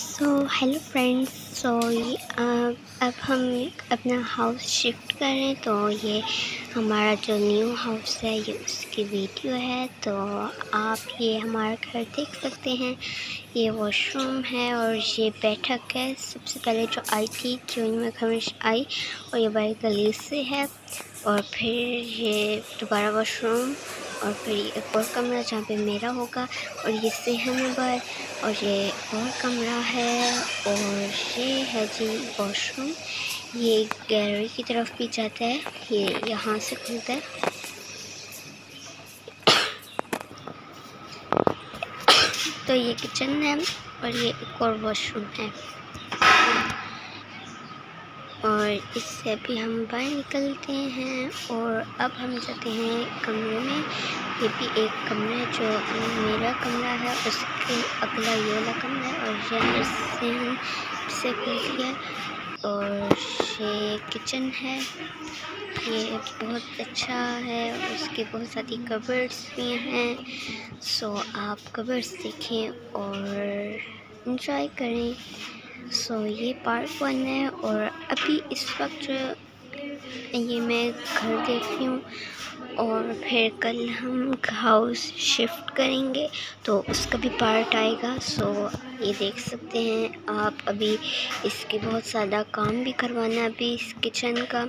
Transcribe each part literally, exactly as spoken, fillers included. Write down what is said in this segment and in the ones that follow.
So hello friends. सो ये अब अब हम अपना हाउस शिफ्ट करें, तो ये हमारा जो न्यू हाउस है ये उसकी वीडियो है। तो आप ये हमारा घर देख सकते हैं। ये वॉशरूम है और ये बैठक है। सबसे पहले जो आई थी, जो मैं घर में आई, और ये बड़ी गली से है। और फिर ये दोबारा वॉशरूम, और फिर एक और कमरा जहाँ पे मेरा होगा, और ये सेहन नंबर, और ये और कमरा है, और ये है जी वॉशरूम। ये गैलरी की तरफ भी जाता है, ये यहाँ से खुलता है। तो ये किचन है और ये एक और वॉशरूम है। और इससे अभी हम बाहर निकलते हैं और अब हम जाते हैं कमरे में। ये भी एक कमरा है जो मेरा कमरा है, उसके अगला ये वाला कमरा है, और यहाँ से हम से खुलती है। और ये किचन है, ये बहुत अच्छा है, उसके बहुत सारी कबर्ड्स भी हैं। सो आप कबर्ड्स देखें और इंजॉय करें। सो so, ये पार्ट वन है, और अभी इस वक्त ये मैं घर देख रही हूँ, और फिर कल हम हाउस शिफ्ट करेंगे तो उसका भी पार्ट आएगा। सो so, ये देख सकते हैं आप। अभी इसके बहुत ज़्यादा काम भी करवाना है अभी इस किचन का।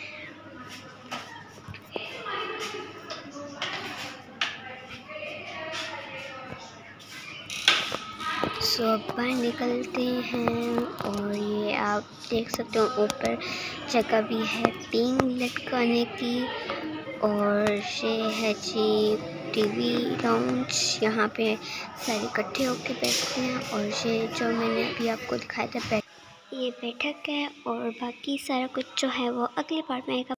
सो अब बाहर निकलते हैं, और ये आप देख सकते हो ऊपर जगह भी है पिंग लटकाने की। और ये है जी टीवी लाउंज, यहाँ पे सारे इकट्ठे होके बैठते हैं। और ये जो मैंने अभी आपको दिखाया था बैठ ये बैठक है, और बाकी सारा कुछ जो है वो अगले पार्ट में आएगा।